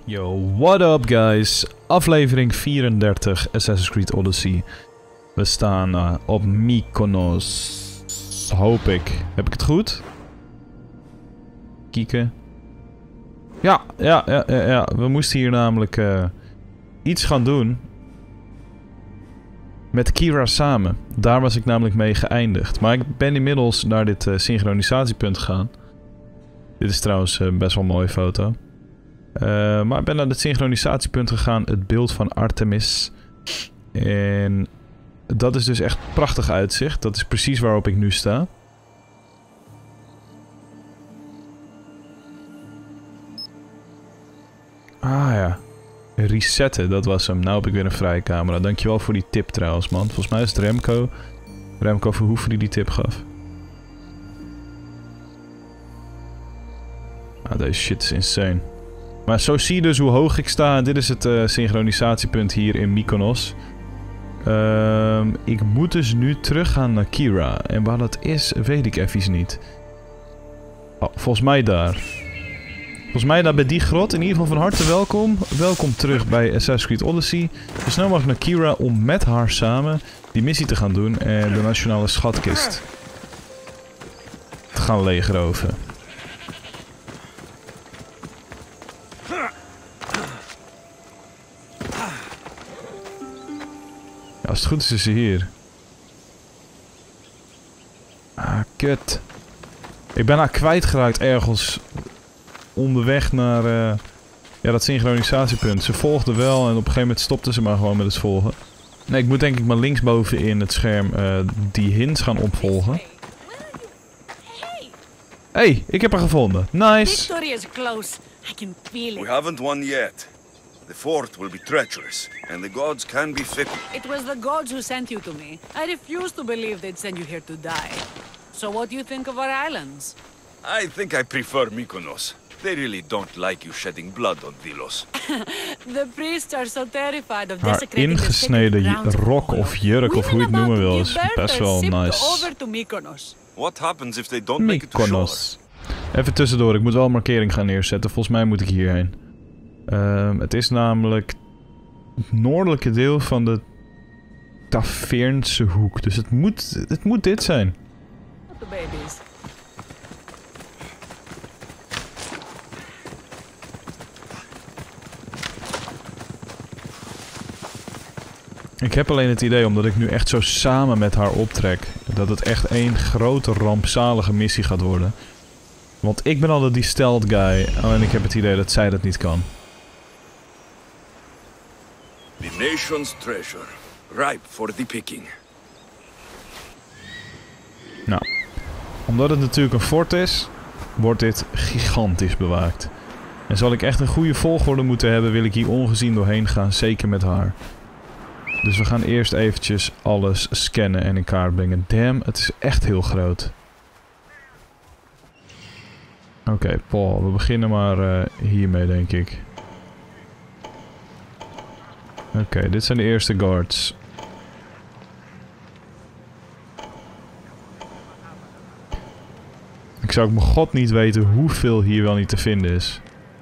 Yo, what up guys? Aflevering 34 Assassin's Creed Odyssey. We staan op Mykonos. Hoop ik. Heb ik het goed? Kieken. Ja. We moesten hier namelijk iets gaan doen. Met Kira samen. Daar was ik namelijk mee geëindigd. Maar ik ben inmiddels naar dit synchronisatiepunt gegaan. Dit is trouwens best wel een mooie foto. Maar ik ben naar het synchronisatiepunt gegaan. Het beeld van Artemis. En dat is dus echt prachtig uitzicht. Dat is precies waarop ik nu sta. Ah ja. Resetten, dat was hem. Nou heb ik weer een vrije camera. Dankjewel voor die tip trouwens, man. Volgens mij is het Remco. Remco Verhoeven die tip gaf. Ah, deze shit is insane. Maar zo zie je dus hoe hoog ik sta. Dit is het synchronisatiepunt hier in Mykonos. Ik moet dus nu teruggaan naar Kira. En waar dat is, weet ik even niet. Oh, volgens mij daar. Volgens mij daar bij die grot. In ieder geval van harte welkom. Welkom terug bij Assassin's Creed Odyssey. Zo snel mogelijk naar Kira om met haar samen die missie te gaan doen. En de nationale schatkist te gaan leegroven. Ja, als het goed is ze hier. Ah, kut. Ik ben haar kwijtgeraakt ergens onderweg naar ja, dat synchronisatiepunt. Ze volgde wel en op een gegeven moment stopte ze maar gewoon met het volgen. Nee, ik moet denk ik maar linksboven in het scherm die hints gaan opvolgen. Hey, ik heb haar gevonden. Nice. Victory is close. I can feel it. We haven't won yet. The fort will be treacherous, and the gods can be fickle. It was the gods who sent you to me. I refuse to believe they'd send you here to die. So what do you think of our islands? I think I prefer Mykonos. They really don't like you shedding blood on Delos. The priests are so terrified of Haar desecrating the ingesneden sacred grounds of rok Apollo. of jurk of hoe je het noemen wil is best wel nice. Over to Mykonos. What happens if they don't make it to shore? Mykonos. Even tussendoor, ik moet wel een markering gaan neerzetten. Volgens mij moet ik hierheen. Het is namelijk het noordelijke deel van de Taveernse hoek. Dus het moet dit zijn. The babies. Ik heb alleen het idee, omdat ik nu echt zo samen met haar optrek, dat het echt één grote rampzalige missie gaat worden. Want ik ben altijd die stealth guy, en ik heb het idee dat zij dat niet kan. The nation's treasure, ripe for the picking. Nou, omdat het natuurlijk een fort is, wordt dit gigantisch bewaakt. En zal ik echt een goede volgorde moeten hebben, wil ik hier ongezien doorheen gaan, zeker met haar. Dus we gaan eerst eventjes alles scannen en in kaart brengen. Damn, het is echt heel groot. Oké, Paul, we beginnen maar hiermee, denk ik. Oké, dit zijn de eerste guards. Ik zou ook mijn god niet weten hoeveel hier wel niet te vinden is.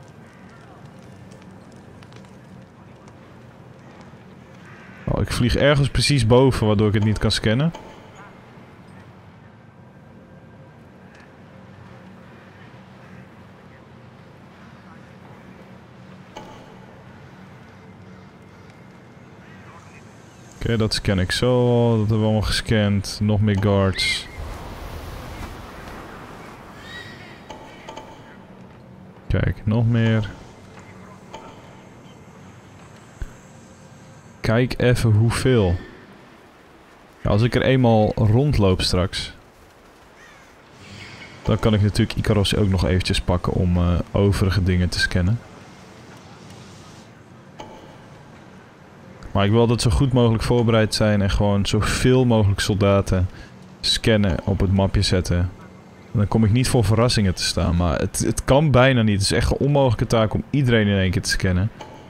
Oh, ik vlieg ergens precies boven, waardoor ik het niet kan scannen. Oké, dat scan ik zo al. Dat hebben we allemaal gescand. Nog meer guards. Kijk, nog meer. Kijk even hoeveel. Ja, als ik er eenmaal rondloop straks, dan kan ik natuurlijk Icaros ook nog eventjes pakken om overige dingen te scannen. Maar ik wil dat zo goed mogelijk voorbereid zijn en gewoon zoveel mogelijk soldaten scannen, op het mapje zetten. En dan kom ik niet voor verrassingen te staan, maar het kan bijna niet. Het is echt een onmogelijke taak om iedereen in één keer te scannen.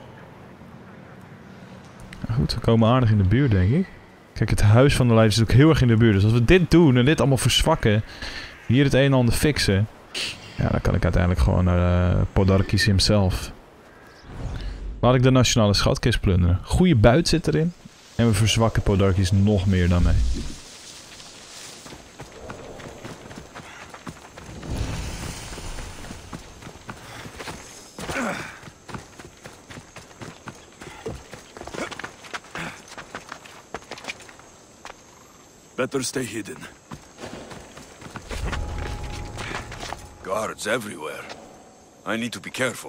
Nou goed, we komen aardig in de buurt, denk ik. Kijk, het huis van de leider is ook heel erg in de buurt. Dus als we dit doen en dit allemaal verzwakken, hier het een en ander fixen, ja, dan kan ik uiteindelijk gewoon naar Podarkis himself. Laat ik de nationale schatkist plunderen. Goeie buit zit erin. En we verzwakken Podarkes nog meer daarmee. Better stay hidden. Guards everywhere. I need to be careful.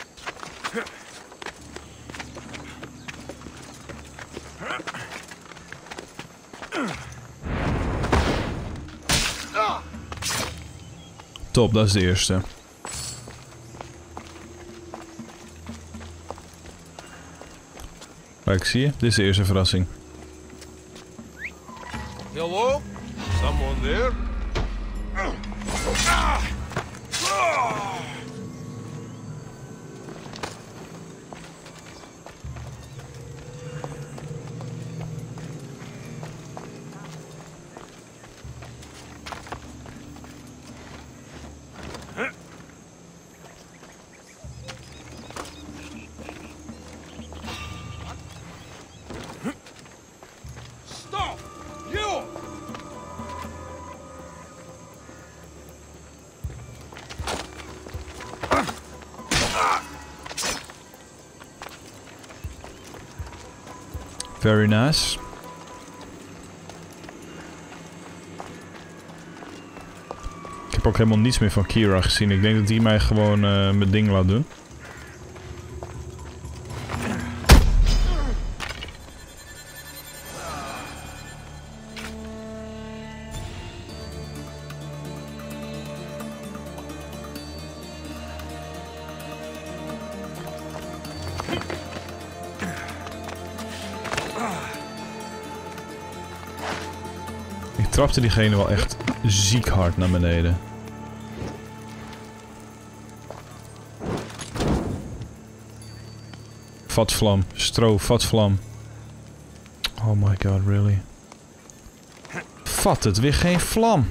Top, dat is de eerste. Kijk, zie je? Dit is de eerste verrassing. Hello? Someone there? Stop! You! Very nice. Ik heb ook helemaal niets meer van Kira gezien. Ik denk dat hij mij gewoon mijn ding laat doen. Ik trapte diegene wel echt ziek hard naar beneden. Vatvlam, stro, vatvlam. Oh my god, really? Vat het, weer geen vlam.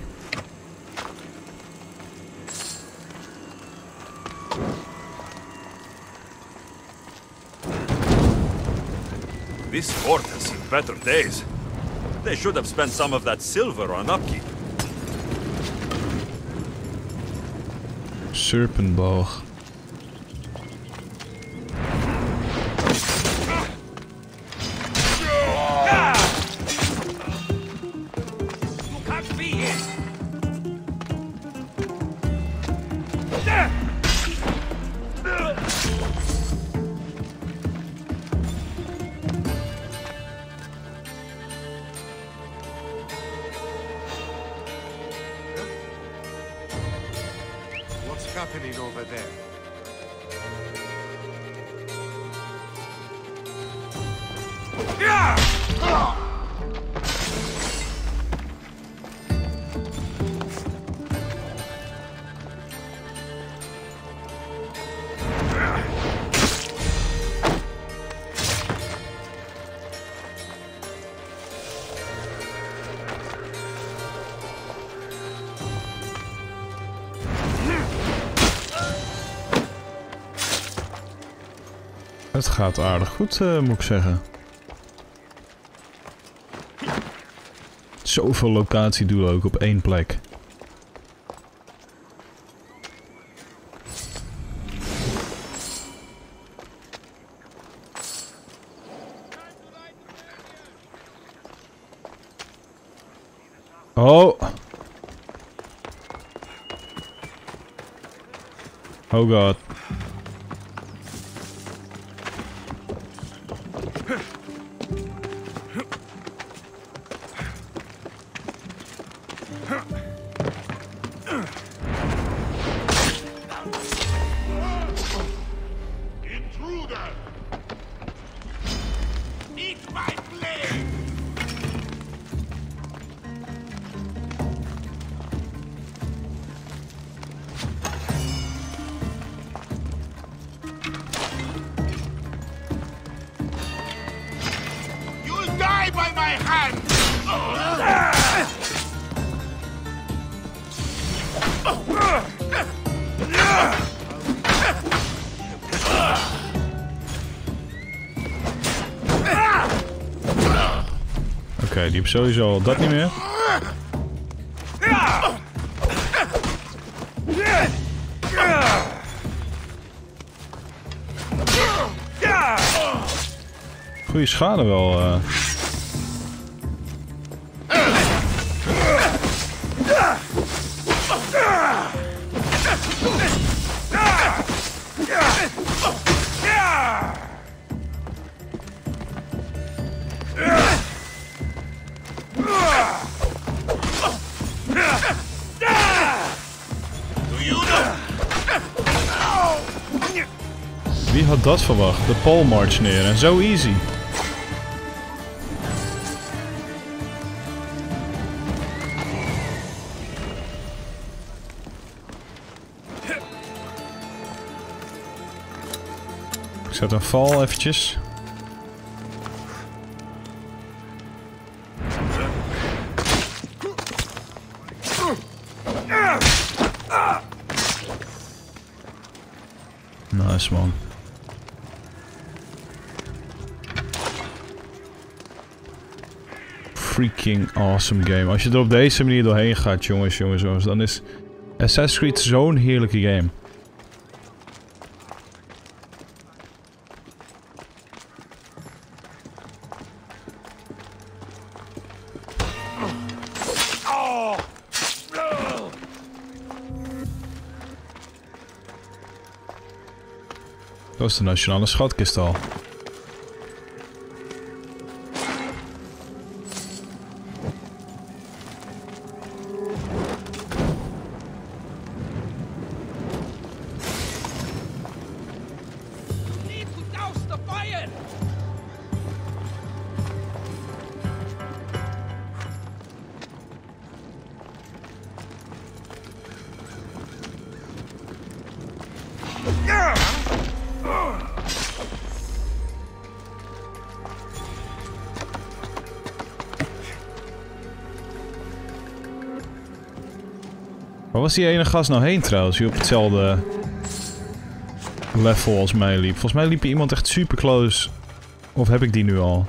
This fort has seen better days. They should have spent some of that silver on upkeep. Serpentboog. What's happening over there? Het gaat aardig goed, moet ik zeggen. Zoveel locatiedoelen ook op één plek. Oh! Oh god. Intruder! Eat my blade! You'll die by my hand! Oké, die heeft sowieso al dat niet meer. Goeie schade wel. Wie had dat verwacht? De pole march neer en zo easy. Ik zet een val eventjes. Nice man. Freaking awesome game. Als je er op deze manier doorheen gaat, jongens, dan is Assassin's Creed zo'n heerlijke game. Dat is de nationale schatkist al. Waar was die ene gast nou heen trouwens, die op hetzelfde level als mij liep? Volgens mij liep er iemand echt super close. Of heb ik die nu al?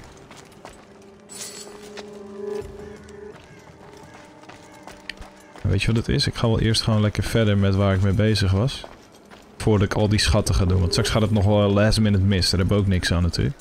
Weet je wat het is? Ik ga wel eerst gewoon lekker verder met waar ik mee bezig was. Voordat ik al die schatten ga doen, want straks gaat het nog wel last minute mis. Daar hebben we ook niks aan natuurlijk.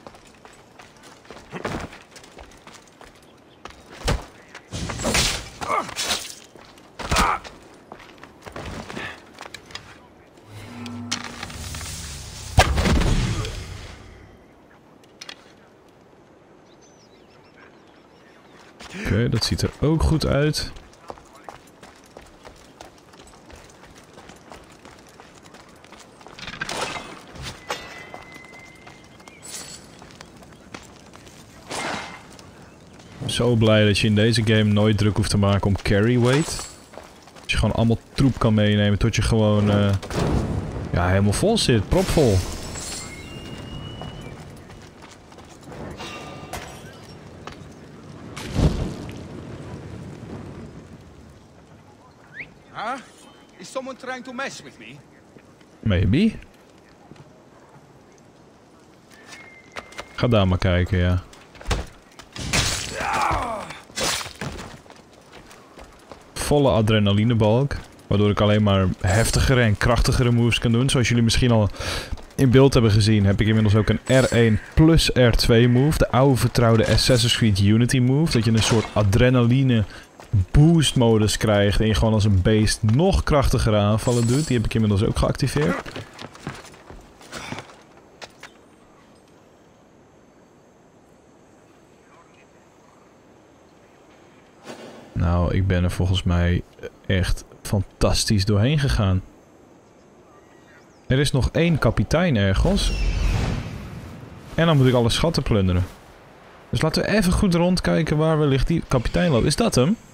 Oké, dat ziet er ook goed uit. Zo blij dat je in deze game nooit druk hoeft te maken om carry weight. Dat je gewoon allemaal troep kan meenemen tot je gewoon ja, helemaal vol zit, propvol. Huh? Is someone trying to mess with me? Maybe. Ga daar maar kijken, ja. Volle adrenalinebalk. Waardoor ik alleen maar heftigere en krachtigere moves kan doen. Zoals jullie misschien al in beeld hebben gezien, heb ik inmiddels ook een R1 plus R2 move. De oude vertrouwde Assassin's Creed Unity move. Dat je een soort adrenaline boost modus krijgt en je gewoon als een beest nog krachtigere aanvallen doet. Die heb ik inmiddels ook geactiveerd. Nou, ik ben er volgens mij echt fantastisch doorheen gegaan. Er is nog 1 kapitein ergens. En dan moet ik alle schatten plunderen. Dus laten we even goed rondkijken waar wellicht die kapitein loopt. Is dat hem?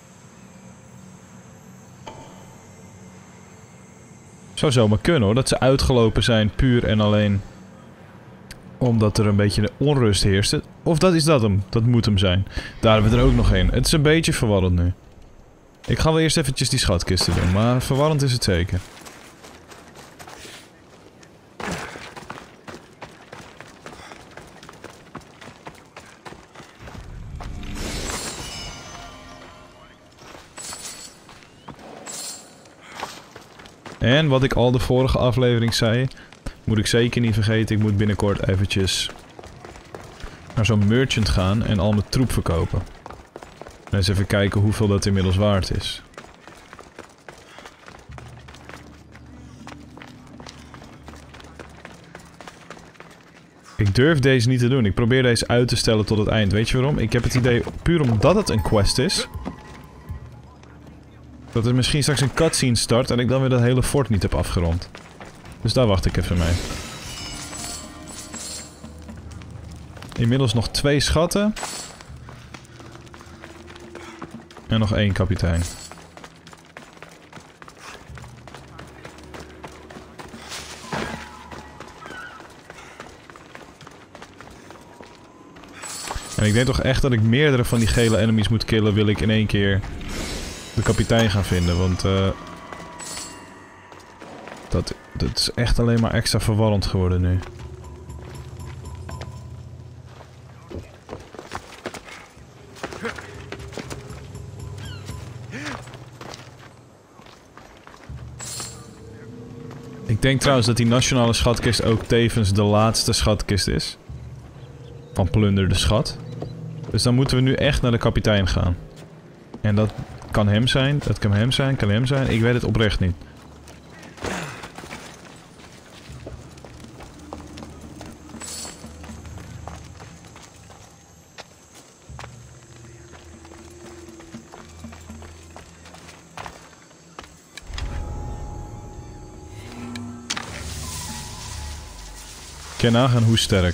Zou zomaar kunnen hoor, dat ze uitgelopen zijn puur en alleen omdat er een beetje de onrust heerste. Of dat is dat hem, dat moet hem zijn. Daar hebben we er ook nog een. Het is een beetje verwarrend nu. Ik ga wel eerst eventjes die schatkisten doen, maar verwarrend is het zeker. En wat ik al de vorige aflevering zei, moet ik zeker niet vergeten, ik moet binnenkort eventjes naar zo'n merchant gaan en al mijn troep verkopen. En eens even kijken hoeveel dat inmiddels waard is. Ik durf deze niet te doen. Ik probeer deze uit te stellen tot het eind. Weet je waarom? Ik heb het idee, puur omdat het een quest is, dat er misschien straks een cutscene start en ik dan weer dat hele fort niet heb afgerond. Dus daar wacht ik even mee. Inmiddels nog 2 schatten. En nog 1 kapitein. En ik denk toch echt dat ik meerdere van die gele enemies moet killen, wil ik in één keer de kapitein gaan vinden, want dat is echt alleen maar extra verwarrend geworden nu. Ik denk trouwens dat die nationale schatkist ook tevens de laatste schatkist is. Van plunder de schat. Dus dan moeten we nu echt naar de kapitein gaan. En dat kan hem zijn, dat kan hem zijn, kan hem zijn. Ik weet het oprecht niet. Ik kan nagaan hoe sterk.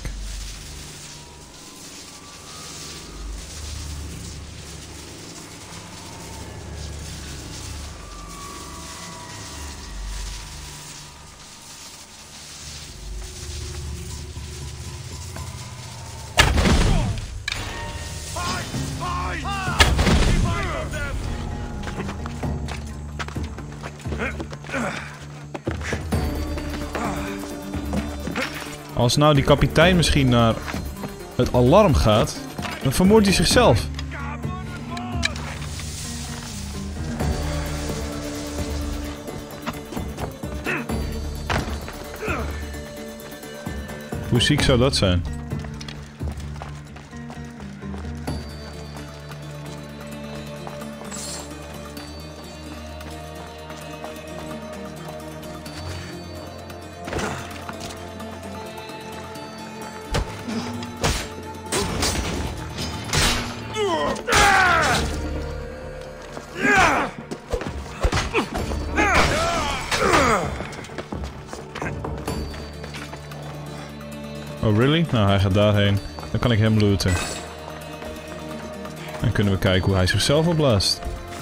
Als nou die kapitein misschien naar het alarm gaat, dan vermoordt hij zichzelf. Hoe ziek zou dat zijn? Oh really? Nou, hij gaat daarheen. Dan kan ik hem looten. Dan kunnen we kijken hoe hij zichzelf opblaast.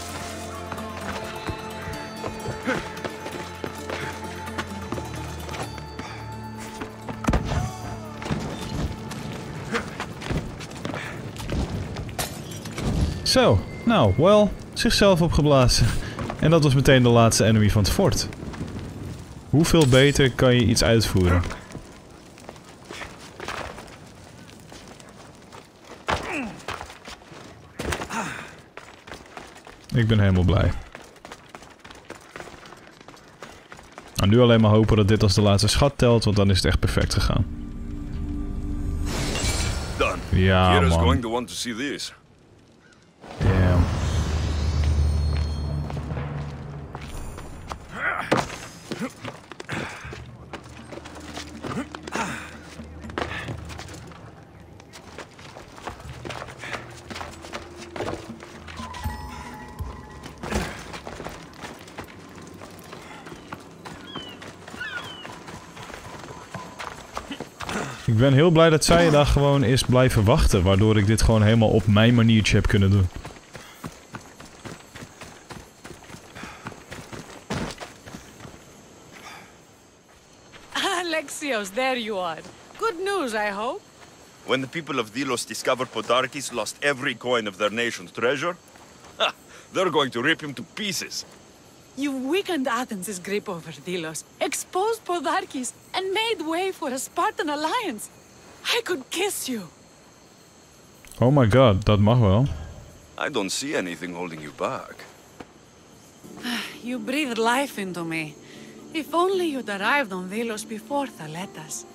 Zo, nou, wel, zichzelf opgeblazen. En dat was meteen de laatste enemy van het fort. Hoeveel beter kan je iets uitvoeren? Ik ben helemaal blij. Nou, nu alleen maar hopen dat dit als de laatste schat telt, want dan is het echt perfect gegaan. Done. Ja, Kira's man. going to want to see this. Ja. Ik ben heel blij dat zij daar gewoon is blijven wachten, waardoor ik dit gewoon helemaal op mijn maniertje heb kunnen doen. Alexios, there you are. Good news, I hope. When the people of Delos discovered Podarkes lost every coin of their nation's treasure, ha, they're going to rip him to pieces. You weakened Athens' grip over Delos, exposed Podarkes, and made way for a Spartan alliance. I could kiss you. Oh my god, dat mag wel. I don't see anything holding you back. You breathed life into me. If only you'd arrived on Delos before Thaletas.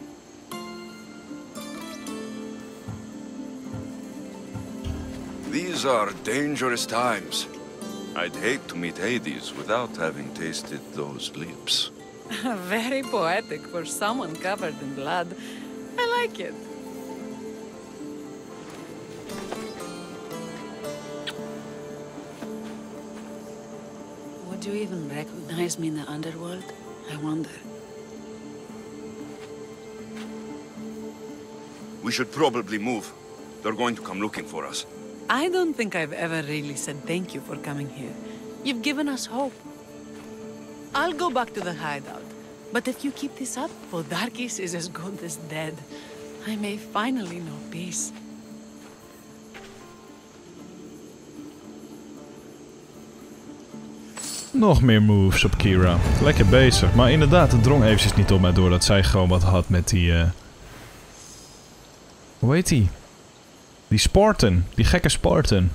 These are dangerous times. I'd hate to meet Hades without having tasted those lips. Very poetic for someone covered in blood. I like it. Would you even recognize me in the underworld? I wonder. We should probably move. They're going to come looking for us. I don't think I've ever really said thank you for coming here. You've given us hope. I'll go back to the hideout. But if you keep this up, Podarkis is as good as dead. I may finally know peace. Nog meer moves op Kira. Lekker bezig. Maar inderdaad, het drong eventjes niet op mij door dat zij gewoon wat had met die... Hoe heet die? Die Spartan. Die gekke Spartan.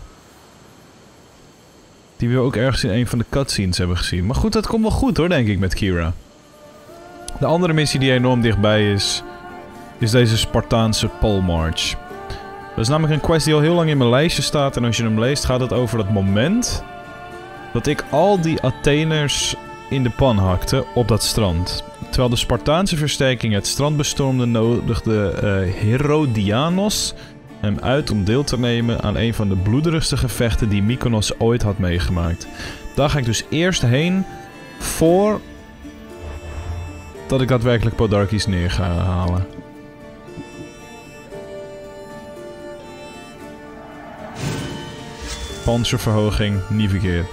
Die we ook ergens in een van de cutscenes hebben gezien. Maar goed, dat komt wel goed hoor, denk ik, met Kira. De andere missie die enorm dichtbij is... is deze Spartaanse Pole March. Dat is namelijk een quest die al heel lang in mijn lijstje staat. En als je hem leest, gaat het over dat moment... dat ik al die Atheners in de pan hakte op dat strand. Terwijl de Spartaanse versterking het strand bestormde, nodigde Herodianos hem uit om deel te nemen aan een van de bloederigste gevechten die Mykonos ooit had meegemaakt. Daar ga ik dus eerst heen voor dat ik daadwerkelijk Podarkis neer ga halen. Panzerverhoging, niet verkeerd.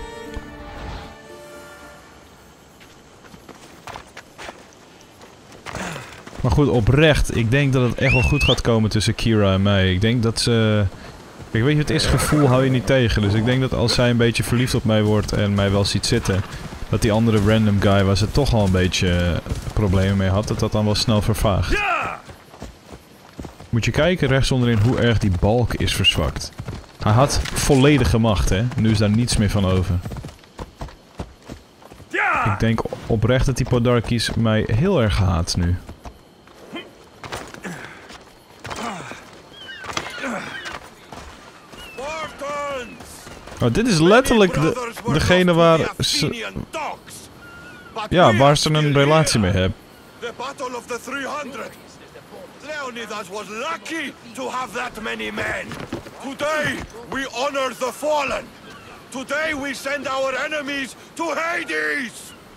Maar goed, oprecht. Ik denk dat het echt wel goed gaat komen tussen Kira en mij. Ik denk dat ze... Kijk, weet je, het is gevoel hou je niet tegen. Dus ik denk dat als zij een beetje verliefd op mij wordt en mij wel ziet zitten... dat die andere random guy waar ze toch al een beetje problemen mee had, dat dat dan wel snel vervaagt. Moet je kijken rechts onderin hoe erg die balk is verzwakt. Hij had volledige macht, hè. Nu is daar niets meer van over. Ik denk oprecht dat die Podarkis mij heel erg haat nu. Oh, dit is letterlijk degene waar ze... Ja, waar ze een relatie mee hebben. The Battle of the 300. Leonidas was lucky to have that many men. Today we honor the fallen. Today we send our enemies to Hades.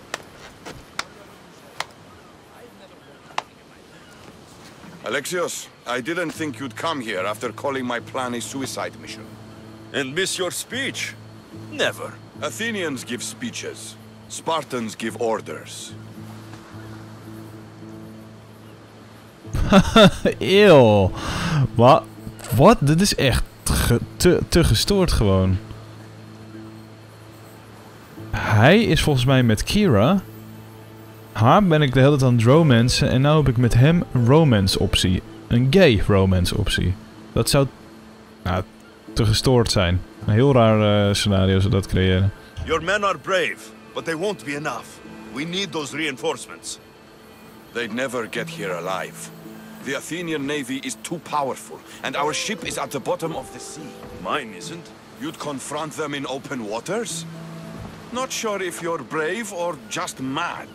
Alexios, I didn't think you'd come here after calling my plan a suicide mission. And miss your speech? Never. Athenians give speeches. Spartans give orders. Eeuw. Wat? Wat? Dit is echt te gestoord gewoon. Hij is volgens mij met Kira. Haar ben ik de hele tijd aan het romancen. En nu heb ik met hem een romance optie. Een gay romance optie. Dat zou... Nou, te gestoord zijn. Een heel raar scenario zou dat creëren. Your men are brave, but they won't be enough. We need those reinforcements. They'd never get here alive. The Athenian navy is too powerful, and our ship is at the bottom of the sea. Mine isn't. You'd confront them in open waters? Not sure if you're brave or just mad.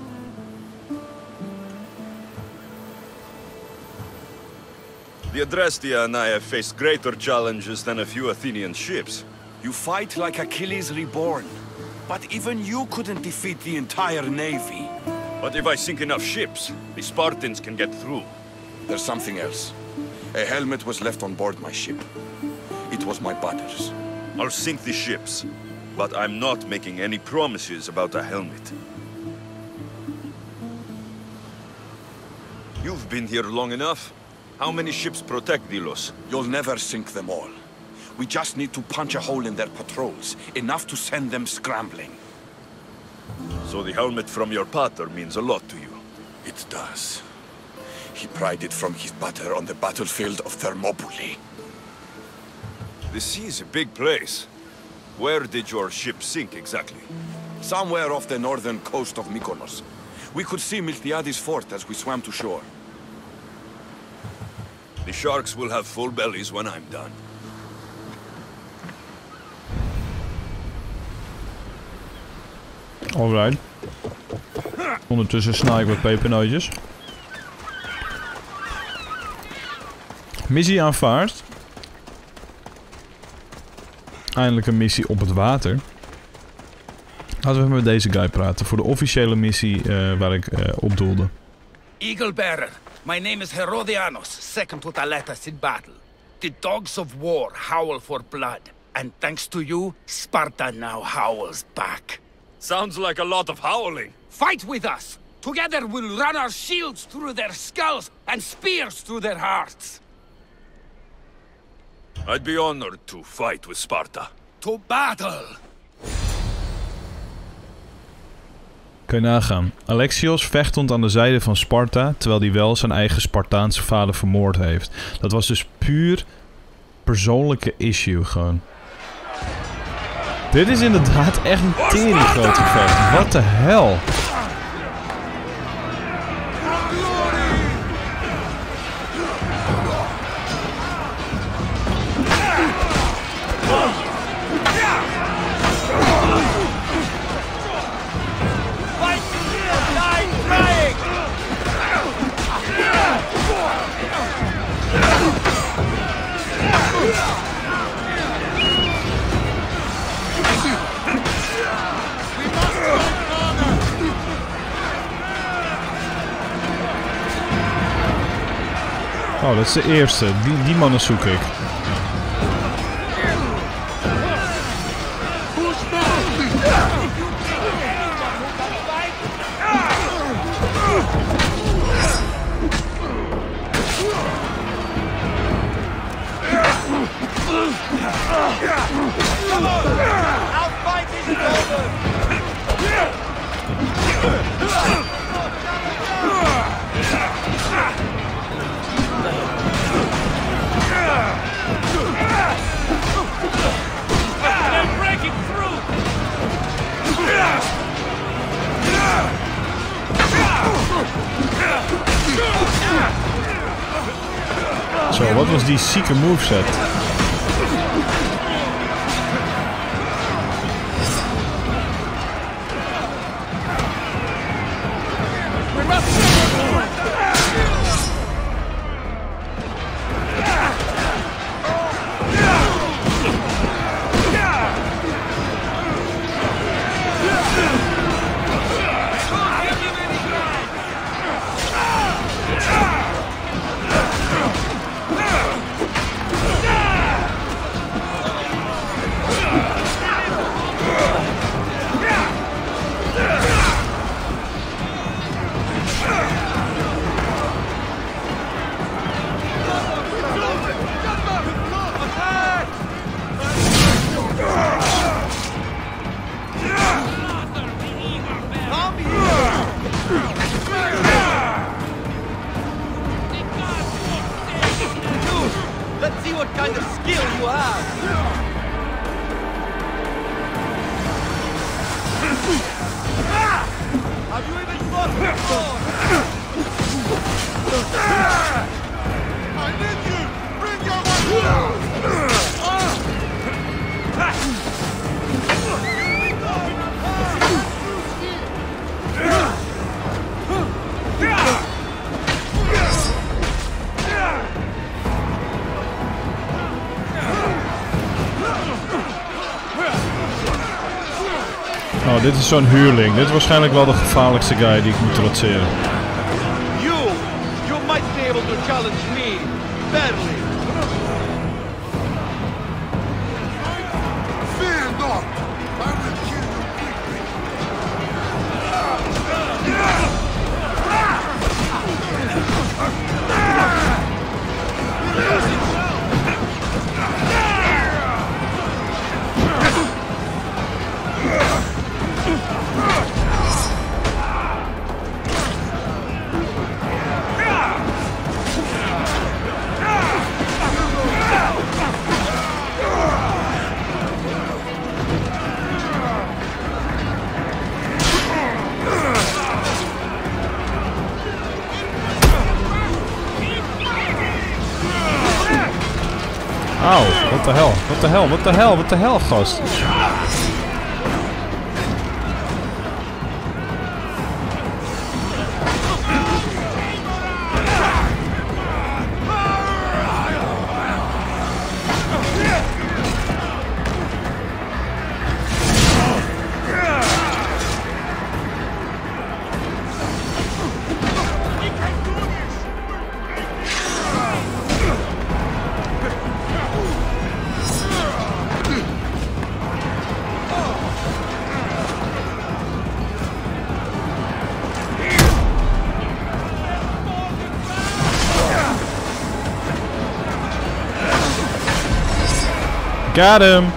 The Adrestia and I have faced greater challenges than a few Athenian ships. You fight like Achilles reborn, but even you couldn't defeat the entire navy. But if I sink enough ships, the Spartans can get through. There's something else. A helmet was left on board my ship. It was my brother's. I'll sink the ships, but I'm not making any promises about a helmet. You've been here long enough. How many ships protect Delos? You'll never sink them all. We just need to punch a hole in their patrols, enough to send them scrambling. So the helmet from your pater means a lot to you. It does. He pried it from his butter on the battlefield of Thermopylae. The sea is a big place. Where did your ship sink exactly? Somewhere off the northern coast of Mykonos. We could see Miltiades' fort as we swam to shore. The sharks will have full bellies when I'm done. Alright. Ondertussen snij ik wat pepernootjes. Missie aanvaard. Eindelijk een missie op het water. Laten we even met deze guy praten. Voor de officiële missie waar ik op doelde. Eaglebearer, my name is Herodianos, second to Thaletas in battle. The dogs of war howl for blood. And thanks to you, Sparta now howls back. Sounds like a lot of howling. Fight with us! Together we'll run our shields through their skulls and spears through their hearts. I'd be honored to fight with Sparta. To battle! Kun je nagaan. Alexios vechtend aan de zijde van Sparta, terwijl hij wel zijn eigen Spartaanse vader vermoord heeft. Dat was dus puur persoonlijke issue gewoon. Dit is inderdaad echt een teringgroot gevecht. Wat de hel? Oh, dat is de eerste. Die mannen zoek ik. Zo, wat was die zieke moveset? Let's see what kind of skill you have. Have you even fought before? I need you! Bring your weapon! Oh, dit is zo'n huurling. Dit is waarschijnlijk wel de gevaarlijkste guy die ik moet trotseren. You might be able to challenge me, barely. Fear not! I will kill you quickly! Auw, wat de hel, wat de hel, wat de hel, wat de hel, gast. Got him!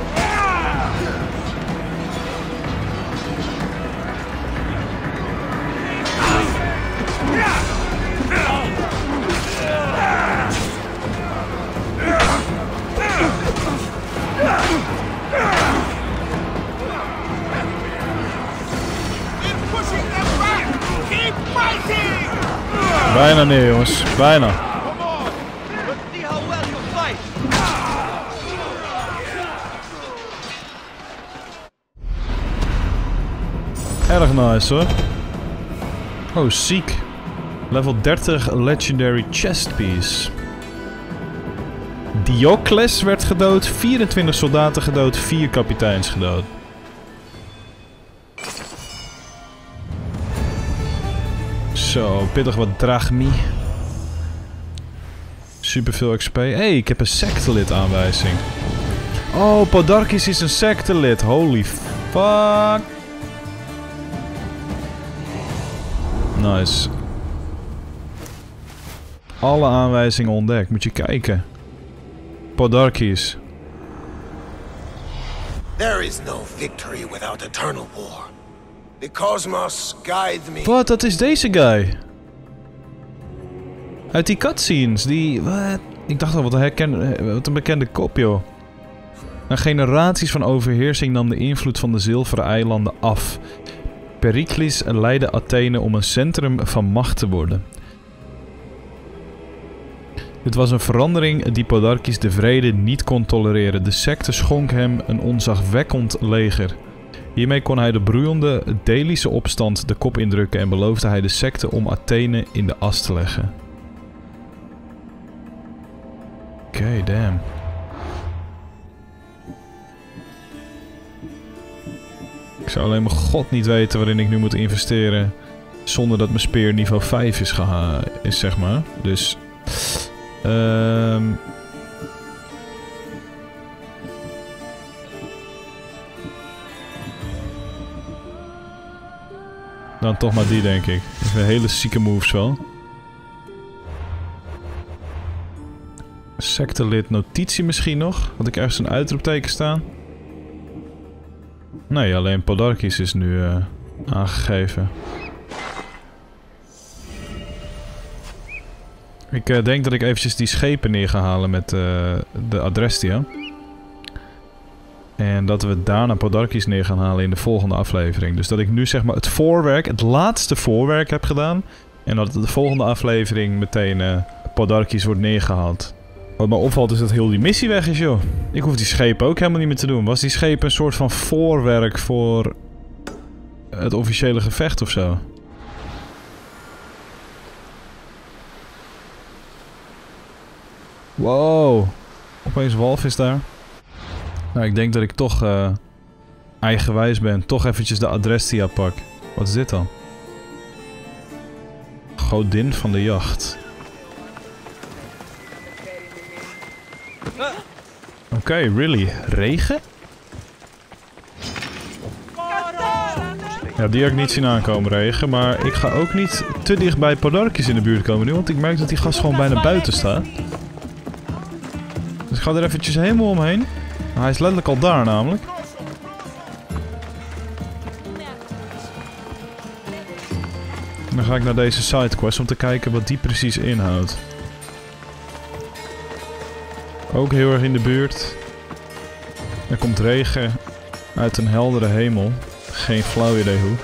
Bijna neer, jongens. Bijna. Erg nice hoor. Oh, ziek. Level 30 Legendary Chest Piece. Diocles werd gedood, 24 soldaten gedood, 4 kapiteins gedood. Zo, pittig wat drachmi. Superveel XP. Hey, ik heb een sectelid aanwijzing. Oh, Podarkis is een sectelid. Holy fuck. Nice. Alle aanwijzingen ontdekt. Moet je kijken. Podarkis. There is no victory without eternal war. The cosmos guides me. Wat? Dat is deze guy. Uit die cutscenes. Die... Wat? Ik dacht al, wat een bekende kop, joh. Na generaties van overheersing nam de invloed van de Zilveren Eilanden af. Pericles leidde Athene om een centrum van macht te worden. Dit was een verandering die Podarkis de vrede niet kon tolereren. De secte schonk hem een onzagwekkend leger. Hiermee kon hij de broeiende Delische opstand de kop indrukken en beloofde hij de secte om Athene in de as te leggen. Oké, damn. Ik zou alleen mijn god niet weten waarin ik nu moet investeren zonder dat mijn speer niveau 5 is, zeg maar. Dus... Dan toch maar die, denk ik. Dat zijn hele zieke moves wel. Sectelid notitie misschien nog? Had ik ergens een uitroepteken staan? Nee, alleen Podarkis is nu aangegeven. Ik denk dat ik eventjes die schepen neer ga halen met de Adrestia. En dat we daarna Podarkis neer gaan halen in de volgende aflevering. Dus dat ik nu zeg maar het voorwerk, het laatste voorwerk heb gedaan. En dat de volgende aflevering meteen Podarkis wordt neergehaald. Wat me opvalt is dat heel die missie weg is, joh. Ik hoef die schepen ook helemaal niet meer te doen. Was die schepen een soort van voorwerk voor het officiële gevecht of zo? Wow. Opeens walvis daar. Nou, ik denk dat ik toch eigenwijs ben. Toch eventjes de Adrestia pak. Wat is dit dan? Godin van de jacht. Oké, really? Regen? Ja, die had ik niet zien aankomen, regen. Maar ik ga ook niet te dicht bij Podarkis in de buurt komen nu. Want ik merk dat die gast gewoon bijna buiten staat. Dus ik ga er eventjes helemaal omheen. Hij is letterlijk al daar namelijk. En dan ga ik naar deze sidequest om te kijken wat die precies inhoudt. Ook heel erg in de buurt. Er komt regen uit een heldere hemel. Geen flauw idee hoe.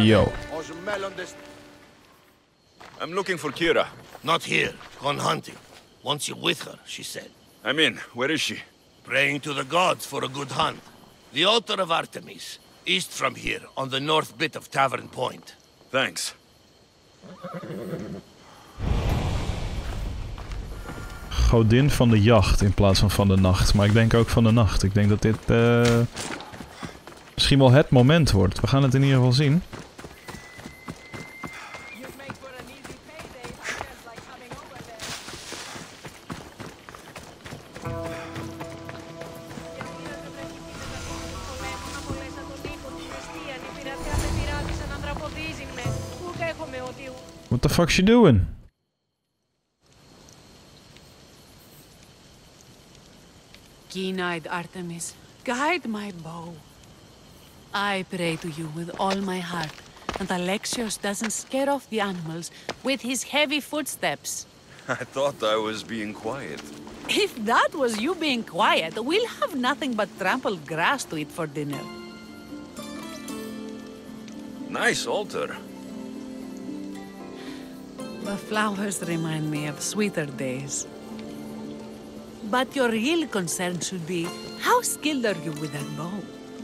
Yo. I'm looking for Kira. Not here. Gone hunting. Wants you with her, she said. I'm in. Where is she? Praying to the gods for a good hunt. The altar of Artemis, east from here, on the north bit of Tavern Point. Thanks. Godin van de jacht in plaats van de nacht. Maar ik denk ook van de nacht. Ik denk dat dit misschien wel het moment wordt. We gaan het in ieder geval zien. What the fuck's she doing? Keen-eyed Artemis, guide my bow. I pray to you with all my heart, and Alexios doesn't scare off the animals with his heavy footsteps. I thought I was being quiet. If that was you being quiet, we'll have nothing but trampled grass to eat for dinner. Nice altar. The flowers remind me of sweeter days. But your real concern should be, how skilled are you with that bow?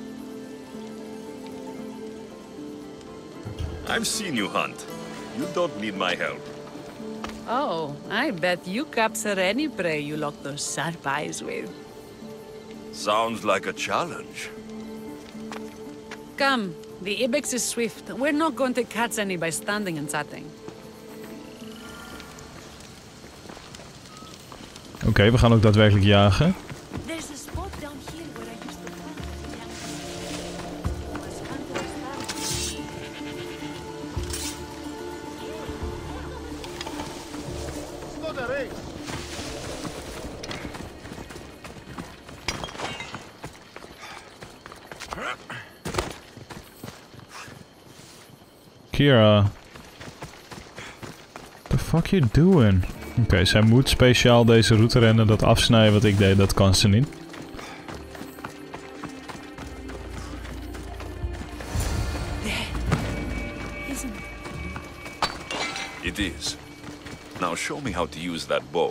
I've seen you hunt. You don't need my help. Oh, I bet you capture any prey you lock those sharp eyes with. Sounds like a challenge. Come, the ibex is swift. We're not going to catch any by standing and chatting. Oké, we gaan ook daadwerkelijk jagen. There's a spot down here where I used to hunt as a young man. Was hunter Kira. What the fuck you doing? Oké, zij moet speciaal deze route rennen. Dat afsnijden wat ik deed, dat kan ze niet. It is. Now show me how to use that bow.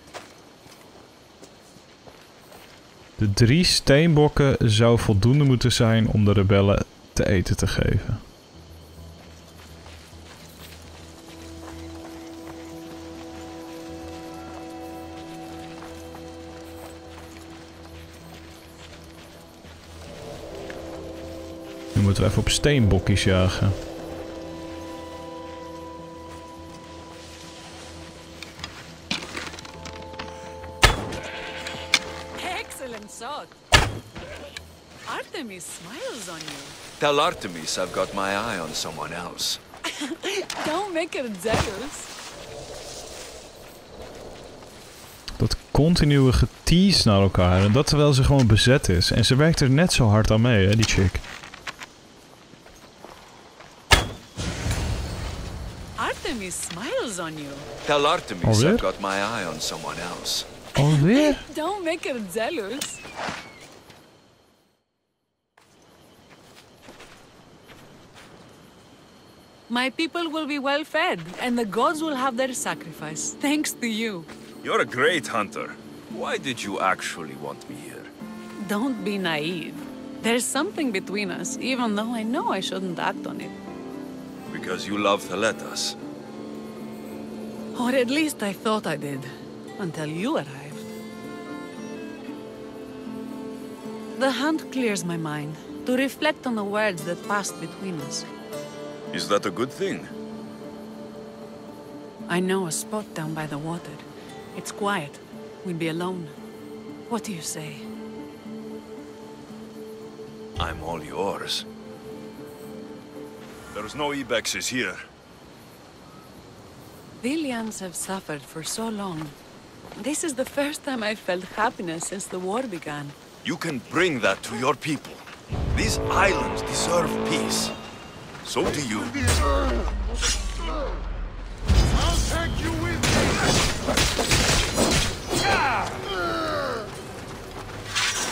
De 3 steenbokken zou voldoende moeten zijn om de rebellen te eten te geven. Nu moeten we even op steenbokjes jagen. Excellent shot. Artemis smiles on you. Tell Artemis I've got my eye on someone else. Don't make her jealous. Dat continue getease naar elkaar. En dat terwijl ze gewoon bezet is. En ze werkt er net zo hard aan mee, hè, die chick. Artemis smiles on you. Tell Artemis Alweer? I've got my eye on someone else. Alweer? Don't make her jealous. My people will be well fed, and the gods will have their sacrifice, thanks to you. You're a great hunter. Why did you actually want me here? Don't be naive. There's something between us, even though I know I shouldn't act on it. Because you love Theletas. Or at least I thought I did, until you arrived. The hunt clears my mind, to reflect on the words that passed between us. Is that a good thing? I know a spot down by the water. It's quiet. We'll be alone. What do you say? I'm all yours. There's no ibexes here. Villians have suffered for so long. This is the first time I've felt happiness since the war began. You can bring that to your people. These islands deserve peace. So do you. I'll take you with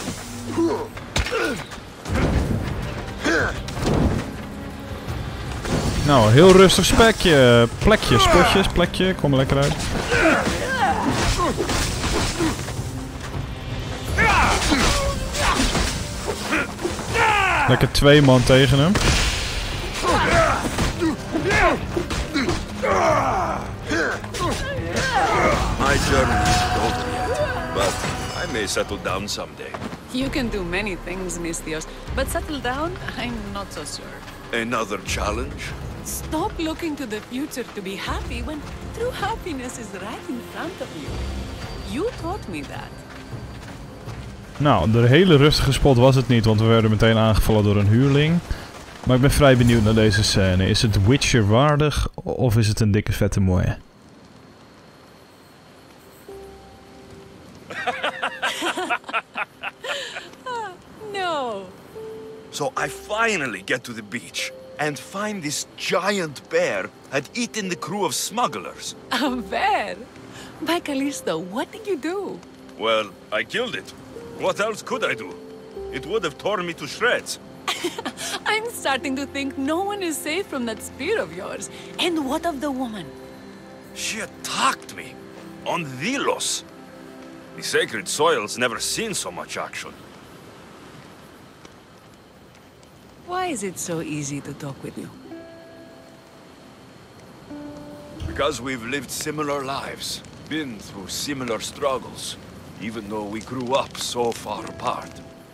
me! Nou, heel rustig spekje. Plekje, spotjes, plekje. Kom er lekker uit. Lekker 2 man tegen hem. My journey isn't over yet, but I may settle down someday. You can do many things, Misthios, but settle down, I'm not so sure. Another challenge? Stop looking to the future to be happy when true happiness is right in front of you. You taught me that. Nou, de hele rustige spot was het niet, want we werden meteen aangevallen door een huurling. Maar ik ben vrij benieuwd naar deze scène. Is het Witcher waardig of is het een dikke vette mooie? No. So I finally get to the beach and find this giant bear had eaten the crew of smugglers. A bear? By Callisto, what did you do? Well, I killed it. What else could I do? It would have torn me to shreds. I'm starting to think no one is safe from that spear of yours. And what of the woman? She attacked me on Delos. The sacred soil's never seen so much action. Why is it so easy to talk with you? Because we've lived similar lives, been through similar struggles, even though we grew up so far apart.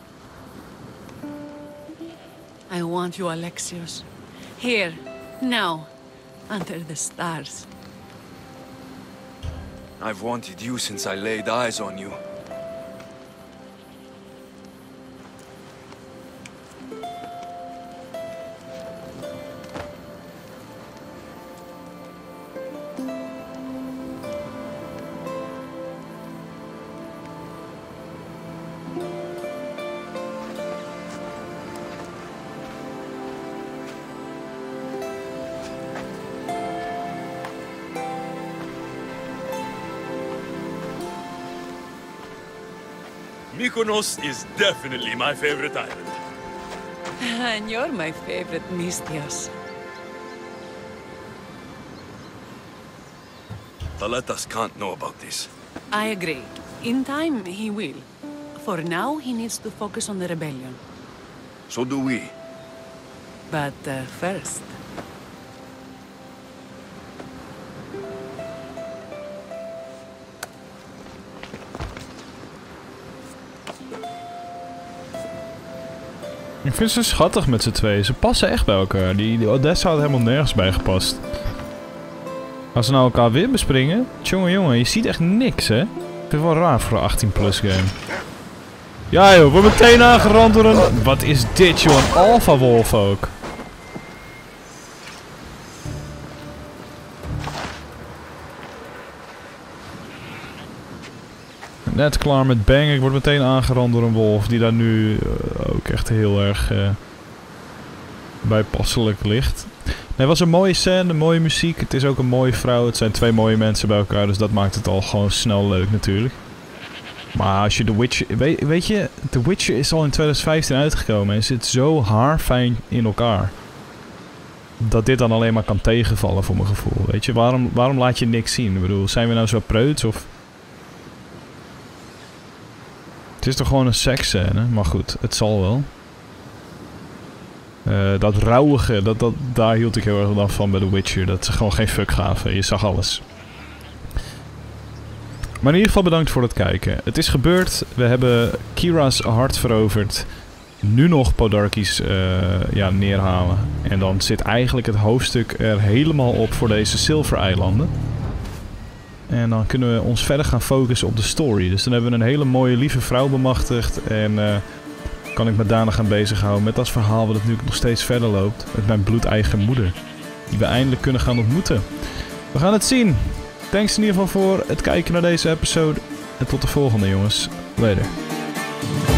I want you, Alexios. Here, now, under the stars. I've wanted you since I laid eyes on you. Mykonos is definitely my favorite island. And you're my favorite, Misthios. Thaletas can't know about this. I agree. In time, he will. For now, he needs to focus on the rebellion. So do we. But first... Ik vind ze schattig met z'n tweeën. Ze passen echt bij elkaar. Die Odessa had helemaal nergens bij gepast. Als ze nou elkaar weer bespringen... Jongen, je ziet echt niks, hè? Ik vind het wel raar voor een 18-plus game. Ja joh, we worden meteen aangerand door een... Wat is dit joh, een Alpha Wolf ook. Net klaar met bang, ik word meteen aangerand door een wolf die daar nu ook echt heel erg bijpasselijk ligt. Nee, het was een mooie scène, mooie muziek. Het is ook een mooie vrouw. Het zijn 2 mooie mensen bij elkaar, dus dat maakt het al gewoon snel leuk natuurlijk. Maar als je The Witcher... Weet je, The Witcher is al in 2015 uitgekomen en zit zo haarfijn in elkaar. Dat dit dan alleen maar kan tegenvallen voor mijn gevoel, weet je. Waarom laat je niks zien? Ik bedoel, zijn we nou zo preuts of... Het is toch gewoon een seksscène, maar goed, het zal wel. Dat rauwige, daar hield ik heel erg van bij The Witcher. Dat ze gewoon geen fuck gaven, je zag alles. Maar in ieder geval bedankt voor het kijken. Het is gebeurd, we hebben Kira's hart veroverd. Nu nog Podarkes neerhalen. En dan zit eigenlijk het hoofdstuk er helemaal op voor deze Zilvereilanden. En dan kunnen we ons verder gaan focussen op de story. Dus dan hebben we een hele mooie lieve vrouw bemachtigd. En kan ik me daarna gaan bezighouden met dat verhaal wat natuurlijk nog steeds verder loopt. Met mijn bloedeigen moeder. Die we eindelijk kunnen gaan ontmoeten. We gaan het zien. Thanks in ieder geval voor het kijken naar deze episode. En tot de volgende jongens. Later.